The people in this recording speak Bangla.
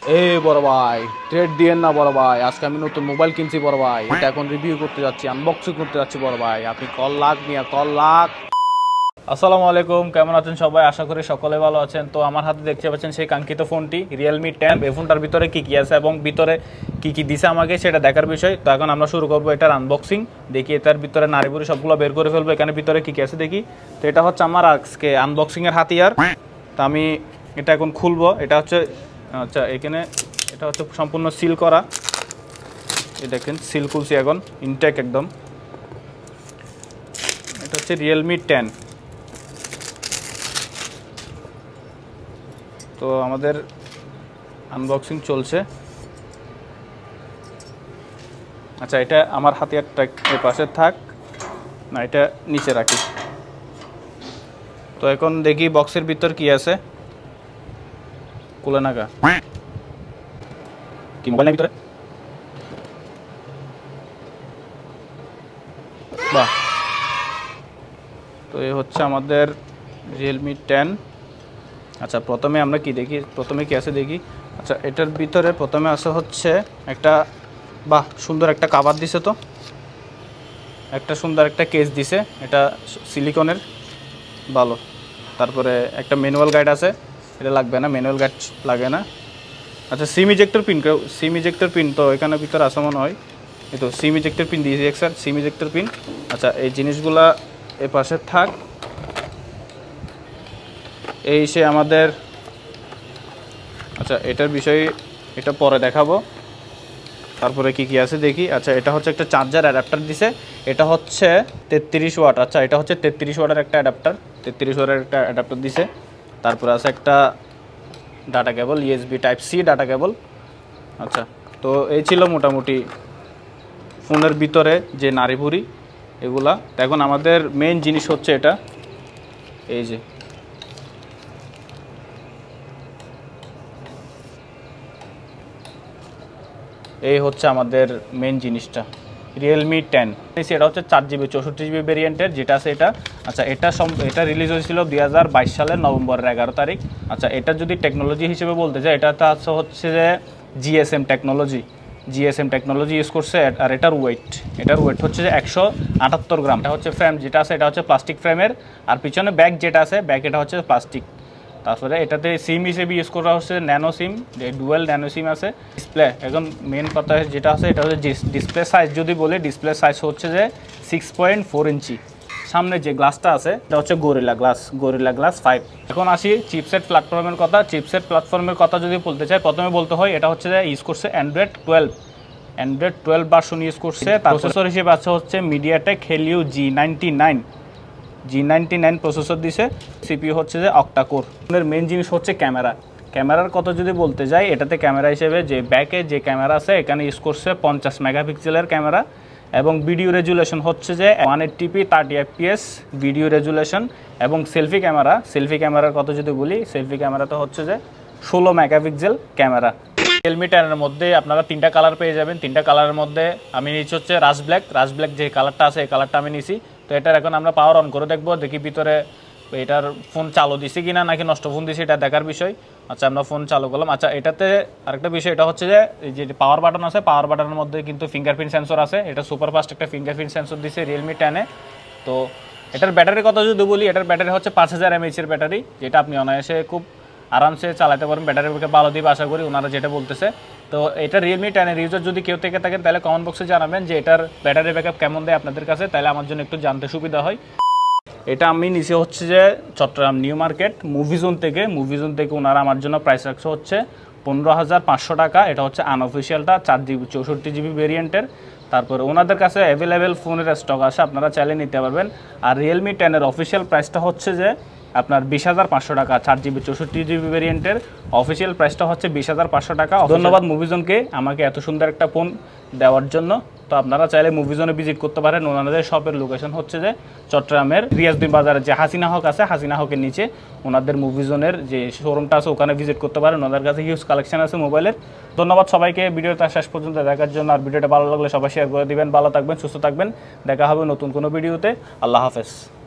এই বড় ভাই, ট্রেড দিয়েন না বড় ভাই। আজকে আমি নতুন মোবাইল কিনছি বড় ভাই, এটা এখন রিভিউ করতে যাচ্ছি, আনবক্সিং করতে যাচ্ছি বড় ভাই। আপনি কল লাখ মিয়া, কল লাখ। আসসালামু আলাইকুম, কেমন আছেন সবাই? আশা করি সকলে ভালো আছেন। তো আমার হাতে দেখতে পাচ্ছেন সেই কাঙ্ক্ষিত ফোনটি রিয়েলমি 10। এই ফোনটার ভিতরে কি কি আছে এবং ভিতরে কি কি দিছে আমাকে সেটা দেখার বিষয়। তো এখন আমরা শুরু করবো এটার আনবক্সিং। দেখি এটার ভিতরে নারীপুরি সবগুলো বের করে ফেলবো, এখানে ভিতরে কি কি আছে দেখি। তো এটা হচ্ছে আমার আজকে আনবক্সিংয়ের হাতিয়ার। তো আমি এটা এখন খুলবো। এটা হচ্ছে আচ্ছা, এখানে এটা হচ্ছে সম্পূর্ণ সিল করা। এই দেখেন সিল খুলছি এখন, ইনটেক একদম। এটা হচ্ছে রিয়েলমি 10। তো আমাদের আনবক্সিং চলছে। আচ্ছা, এটা আমার হাতিয়ারটা এর পাশে থাক না, এটা নিচে রাখি। তো এখন দেখি বক্সের ভিতর কি আছে। খুলে নাগা কি মোবাইলের ভিতরে? বাহ! তো এই হচ্ছে আমাদের রিয়েলমি 10। আচ্ছা, প্রথমে আমরা কি দেখি, প্রথমে কি আছে দেখি। আচ্ছা, এটার ভিতরে প্রথমে আছে হচ্ছে একটা, বাহ সুন্দর একটা কাভার দিছে। তো একটা সুন্দর একটা কেস দিছে, এটা সিলিকনের, ভালো। তারপরে একটা ম্যানুয়াল গাইড আছে, এটা লাগবে না, ম্যানুয়াল গাইড লাগে না। আচ্ছা, SIM ejector pin, SIM ejector pin তো এখানে ভিতরে আসা মনে হয়। এই তো সিম ইজেক্টর পিন দিয়েছি, স্যার সিম ইজেক্টর পিন। আচ্ছা, এই জিনিসগুলা এ পাশে থাক। এই সে আমাদের, আচ্ছা এটার বিষয়ে এটা পরে দেখাবো। তারপরে কি কি আছে দেখি। আচ্ছা, এটা হচ্ছে একটা চার্জার অ্যাডাপ্টার দিছে, এটা হচ্ছে 33 ওয়াট। আচ্ছা, এটা হচ্ছে 33 ওয়াটের একটা অ্যাডাপ্টার, 33 ওয়াটের একটা অ্যাডাপ্টার দিছে। তারপরে আছে একটা data cable, USB type C data cable. আচ্ছা, তো এই ছিল মোটামুটি ফোনের ভিতরে যে নাড়িভুড়ি এগুলা। এখন আমাদের মেইন জিনিস হচ্ছে এটা, এই যে এই হচ্ছে আমাদের মেন জিনিসটা, রিয়েলমি 10। এটা হচ্ছে 4GB 64GB ভেরিয়েন্টের যেটা আছে এটা। আচ্ছা, এটা রিলিজ হয়েছিল 2022 সালের নভেম্বরের 11 তারিখ। আচ্ছা, এটা যদি টেকনোলজি হিসেবে বলতে চাই, এটা হচ্ছে যে জিএসএম টেকনোলজি ইউজ করছে। আর এটার ওয়েট হচ্ছে যে 178 গ্রাম। এটা হচ্ছে ফ্রেম যেটা আছে, এটা হচ্ছে প্লাস্টিক ফ্রেমের। আর পিছনে ব্যাগ যেটা আছে, ব্যাগ এটা হচ্ছে প্লাস্টিক। তারপরে এটাতে সিম হিসেবে ইউজ করা হচ্ছে nano SIM, dual nano SIM আছে। ডিসপ্লে, এখন মেন কথা যেটা আছে এটা হচ্ছে ডিসপ্লে সাইজ। যদি বলি ডিসপ্লে সাইজ হচ্ছে যে 6.4 ইঞ্চি। সামনে যে গ্লাসটা আছে এটা হচ্ছে গরিলা গ্লাস 5। এখন আসি চিপসেট প্ল্যাটফর্মের কথা। চিপসেট প্ল্যাটফর্মের কথা যদি বলতে চাই, প্রথমে বলতে হয় এটা হচ্ছে যে ইউজ করছে অ্যান্ড্রয়েড 12 ভার্সন ইউজ করছে। প্রসেসর হিসেবে আছে হচ্ছে মিডিয়াটেক হেলিও G99 প্রসেসর দিছে। সিপিইউ হচ্ছে যে অক্টা কোর। এর মেইন জিনিস হচ্ছে ক্যামেরার কথা যদি বলতে যাই, এটাতে ক্যামেরা হিসেবে যে ব্যাকে যে ক্যামেরা আছে এখানে ইউজ করছে 50 মেগাপিক্সেলের ক্যামেরা। এবং ভিডিও রেজুলেশন হচ্ছে যে 180p 30 fps ভিডিও রেজুলেশন। এবং সেলফি ক্যামেরার কথা যদি বলি, সেলফি ক্যামেরাতে হচ্ছে যে 16 মেগাপিক্সেল ক্যামেরা। রিয়েলমি 10 মধ্যে আপনারা 3টা কালার পেয়ে যাবেন। 3টা কালারের মধ্যে আমি নিচ্ছি হচ্ছে রাশ ব্ল্যাক যে কালারটা আছে এই কালারটা আমি নিছি। তো এটার এখন আমরা পাওয়ার অন করে দেখবো, দেখি ভিতরে এটার ফোন চালু দিছে কিনা নাকি নষ্ট ফোন দিছে, এটা দেখার বিষয়। আচ্ছা, আমরা ফোন চালু করলাম। আচ্ছা, এটাতে আরেকটা বিষয়, এটা হচ্ছে যে এই যে পাওয়ার বাটন আছে, পাওয়ার বাটনের মধ্যে কিন্তু ফিঙ্গারপ্রিন্ট সেন্সর আছে। এটা সুপার ফাস্ট একটা ফিঙ্গারপ্রিন্ট সেন্সর দিছে রিয়েলমি 10-এ। তো এটার ব্যাটারির কথা যদি বলি, এটার ব্যাটারি হচ্ছে 5000 mAh এর ব্যাটারি, যেটা আপনি অনায়াসে খুব আরামসে চালাতে পারবেন। ব্যাটারিকে ভালো দিবে আশা করি ওনারা যেটা বলতেছে। তো এটা রিয়েলমি 10-এর ইউজার যদি কেউ থেকে থাকেন তাহলে কমেন্ট বক্সে জানাবেন যে এটার ব্যাটারি ব্যাকআপ কেমন দেয় আপনাদের কাছে, তাহলে আমার জন্য একটু জানতে সুবিধা হয়। এটা আমি নিচে হচ্ছে যে চট্টগ্রাম নিউ মার্কেট মুভিজোন থেকে ওনারা আমার জন্য প্রাইস রাখছে হচ্ছে 15,500 টাকা। এটা হচ্ছে আনঅফিসিয়ালটা, 4GB 64GB ভেরিয়েন্টের। তারপরে ওনাদের কাছে অ্যাভেলেবেল ফোনের স্টক আছে, আপনারা চাইলে নিতে পারবেন। আর রিয়েলমি 10-এর অফিসিয়াল প্রাইসটা হচ্ছে যে আপনার 20,500 টাকা। 4GB 64GB ভেরিয়েন্টের অফিসিয়াল প্রাইসটা হচ্ছে 20,500 টাকা। ধন্যবাদ মুভিজোনকে আমাকে এত সুন্দর একটা ফোন দেওয়ার জন্য। তো আপনারা চাইলে মুভিজোনে ভিজিট করতে পারেন। ওনাদের শপের লোকেশন হচ্ছে যে চট্টগ্রামের রিয়াজউদ্দিন বাজারে যে হাসিনা হক আছে, হাসিনা হকের নিচে ওনাদের মুভিজোনের যে শোরুমটা আছে ওখানে ভিজিট করতে পারেন। ওনাদের কাছে হিউজ কালেকশন আছে মোবাইলের। ধন্যবাদ সবাইকে ভিডিওটা শেষ পর্যন্ত দেখার জন্য। আর ভিডিওটা ভালো লাগলে সবাই শেয়ার করে দিবেন। ভালো থাকবেন, সুস্থ থাকবেন। দেখা হবে নতুন কোনো ভিডিওতে। আল্লাহ হাফেজ।